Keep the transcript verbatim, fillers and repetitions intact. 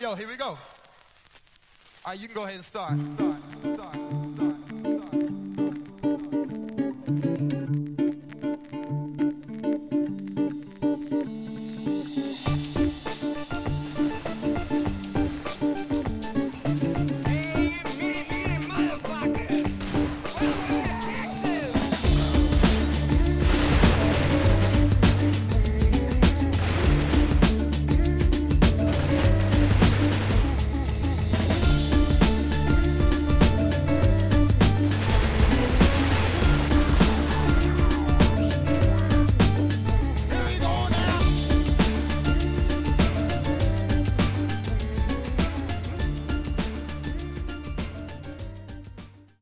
Yo, here we go. All right, you can go ahead and start. start.